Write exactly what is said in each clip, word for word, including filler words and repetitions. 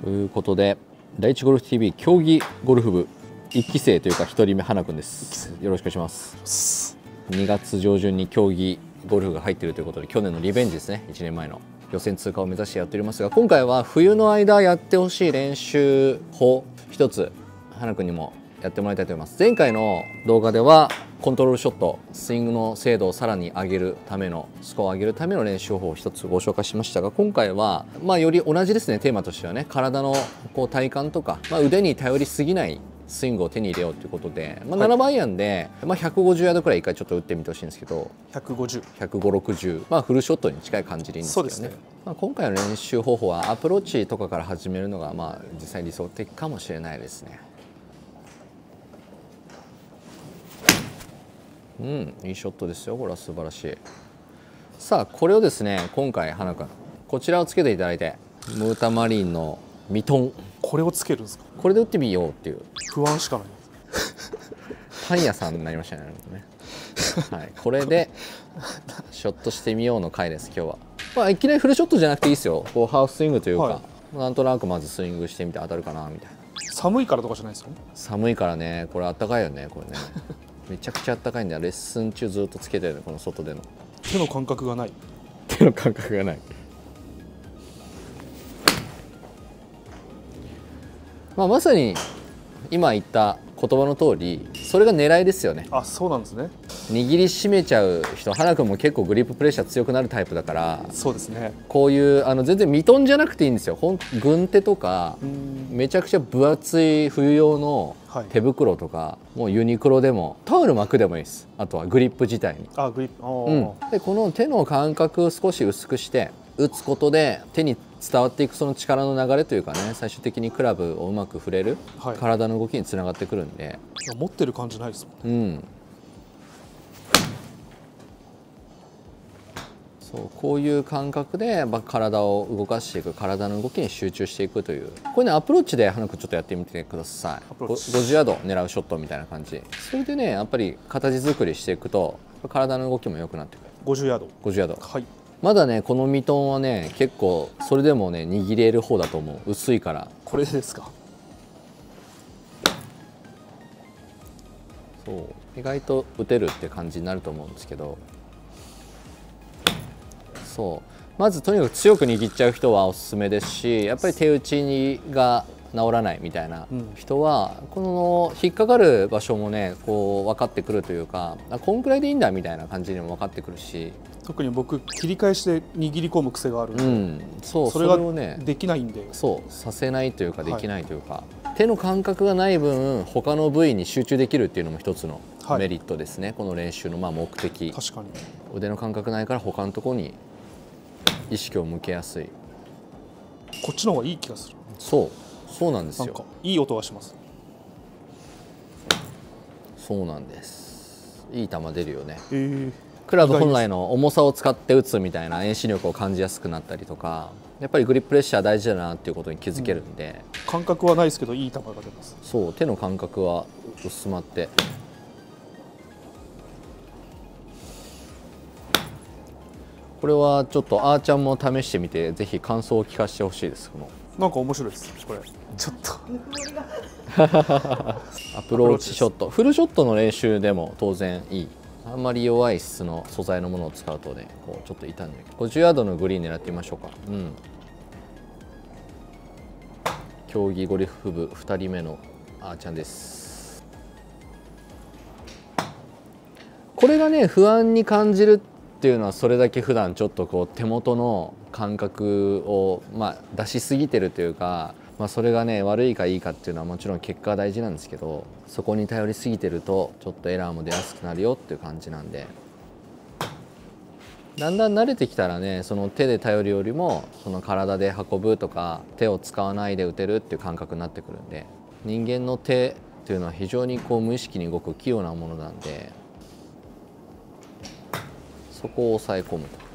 いうことで第一ゴルフ ティーブイ 競技ゴルフ部いっき生というかひとりめ花くんです。よろしくお願いします。にがつ上旬に競技ゴルフが入っているということで去年のリベンジですね。いちねんまえの予選通過を目指してやっておりますが、今回は冬の間やってほしい練習法一つ花くんにもやってもらいたいと思います。前回の動画ではコントロールショット、スイングの精度をさらに上げるためのスコアを上げるための練習法を一つご紹介しましたが、今回はまあより同じですね。テーマとしてはね、体のこう体幹とか、まあ、腕に頼りすぎないスイングを手に入れようということで、まあ、ななばんアイアンで、まあ、ひゃくごじゅうヤードくらい一回ちょっと打ってみてほしいんですけど、 ひゃくごじゅう、 ひゃくごじゅう、ろくじゅう、まあフルショットに近い感じでいいんですけどね。そうですね。まあ今回の練習方法はアプローチとかから始めるのがまあ実際理想的かもしれないですね。うん、いいショットですよ。これは素晴らしい。さあこれをですね、今回花くんこちらをつけていただいて、ムータマリンのミトン、 これをつけるんですか。 これで打ってみようっていう不安しかないパン屋さんになりましたね。はい、これでショットしてみようの回です今日は。まあいきなりフルショットじゃなくていいですよ。こうハーフスイングというか、はい、なんとなくまずスイングしてみて当たるかなみたいな。 寒いからとかじゃないですよ。 寒いからね。これあったかいよねこれね。めちゃくちゃあったかいんだよ。レッスン中ずっとつけてるね、この外での。 手の感覚がない。 手の感覚がない。まあまさに今言った言葉の通り、それが狙いですよね。 あ、そうなんですね。 握りしめちゃう人、花くんも結構グリッププレッシャー強くなるタイプだから。そうですね。こういうあの全然ミトンじゃなくていいんですよ。ほん軍手とかめちゃくちゃ分厚い冬用の手袋とか、はい、もうユニクロでもタオル巻くでもいいです。あとはグリップ自体に。あ、グリップ。うん、でこの手の感覚を少し薄くして打つことで手に伝わっていくその力の流れというかね、最終的にクラブをうまく振れる、はい、体の動きにつながってくるんで。 いや持ってる感じないですもん。うん。 そうこういう感覚で、まあ、体を動かしていく、体の動きに集中していくという、これねアプローチで花くんちょっとやってみてください。ごじゅうヤード狙うショットみたいな感じ。それでねやっぱり形作りしていくと体の動きも良くなってくる。 ごじゅうヤード。 ごじゅうヤード。 はい。 まだねこのミトンはね結構それでもね握れる方だと思う。薄いから。 これですか。 そう意外と打てるって感じになると思うんですけど、そうまずとにかく強く握っちゃう人はおすすめですし、やっぱり手打ちが治らないみたいな人は、うん、この引っかかる場所もねこう分かってくるというか、あこんくらいでいいんだみたいな感じにも分かってくるし。 特に僕切り返して握り込む癖があるんで、うん、 そうそれができないんで、 そうさせないというかできないというか、はい、手の感覚がない分他の部位に集中できるっていうのも一つのメリットですね、はい、この練習のまあ目的。確かに腕の感覚ないから他のところに意識を向けやすい。 こっちの方がいい気がする。 そうそうなんですよ。 なんかいい音がします。 そうなんです。いい球出るよね。 えークラブ本来の重さを使って打つみたいな遠心力を感じやすくなったりとか、やっぱりグリッププレッシャー大事だなっていうことに気づけるんで、 うん、感覚はないですけどいい球が出ます。 そう手の感覚は薄まって、これはちょっとあーちゃんも試してみてぜひ感想を聞かせてほしいです。このなんか面白いですこれちょっとアプローチショット、フルショットの練習でも当然いい。あんまり弱い質の素材のものを使うとねこうちょっと傷んでる。ごじゅうヤードのグリーン狙ってみましょうか。うん、競技ゴルフ部ふたりめのあーちゃんです。これがね不安に感じるっていうのは、それだけ普段ちょっとこう手元の感覚をまあ出しすぎてるというか、まあ、それがね悪いかいいかっていうのはもちろん結果は大事なんですけど、そこに頼りすぎてるとちょっとエラーも出やすくなるよっていう感じなんで、だんだん慣れてきたらねその手で頼るよりもその体で運ぶとか手を使わないで打てるっていう感覚になってくるんで、人間の手っていうのは非常にこう無意識に動く器用なものなんで、そこを抑え込むと。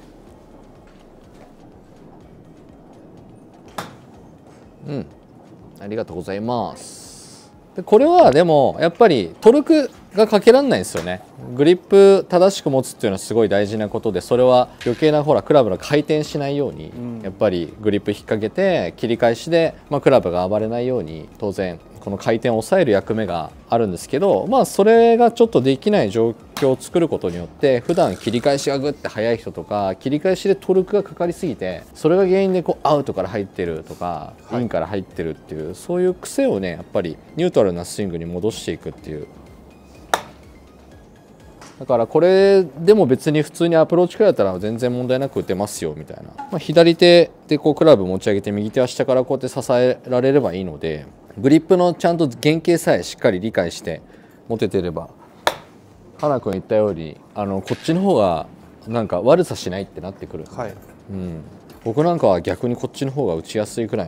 うん、ありがとうございます。 でこれはでもやっぱりトルクがかけられないんですよね。グリップ正しく持つっていうのはすごい大事なことで、それは余計なほらクラブが回転しないように、うん、やっぱりグリップ引っ掛けて切り返しで、まあ、クラブが暴れないように当然この回転を抑える役目があるんですけど、まあそれがちょっとできない状況を作ることによって普段切り返しがグッて速い人とか切り返しでトルクがかかりすぎてそれが原因でこうアウトから入ってるとか、はい、インから入ってるっていうそういう癖をねやっぱりニュートラルなスイングに戻していくっていう。だからこれでも別に普通にアプローチくらいだったら全然問題なく打てますよみたいな、まあ、左手でこうクラブ持ち上げて右手は下からこうやって支えられればいいのでグリップのちゃんと原型さえしっかり理解して持ててれば花君言ったようにあのこっちの方がなんか悪さしないってなってくる、はい、うん、僕なんかは逆にこっちの方が打ちやすいくらいの、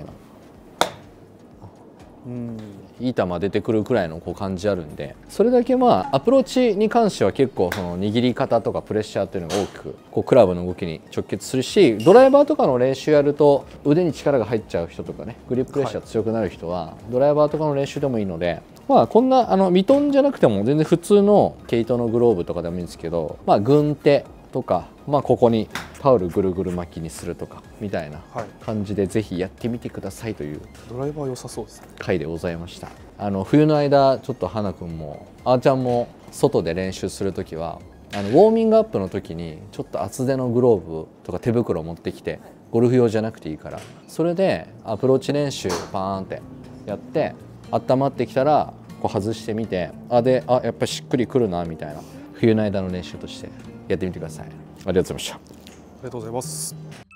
うん、いい球出てくるくらいのこう感じあるんでそれだけまあアプローチに関しては結構その握り方とかプレッシャーっていうのが大きくこうクラブの動きに直結するしドライバーとかの練習やると腕に力が入っちゃう人とかねグリッププレッシャー強くなる人はドライバーとかの練習でもいいので。まあこんなあのミトンじゃなくても全然普通の毛糸のグローブとかでもいいんですけど、まあ、軍手とか、まあ、ここにタオルぐるぐる巻きにするとかみたいな感じでぜひやってみてくださいというドライバー良さそうですね回でございました。あの冬の間ちょっと花くんもあーちゃんも外で練習する時はあのウォーミングアップの時にちょっと厚手のグローブとか手袋を持ってきてゴルフ用じゃなくていいからそれでアプローチ練習パーンってやって温まってきたらこう外してみてあであやっぱりしっくりくるなみたいな冬の間の練習としてやってみてください。ありがとうございました。ありがとうございます。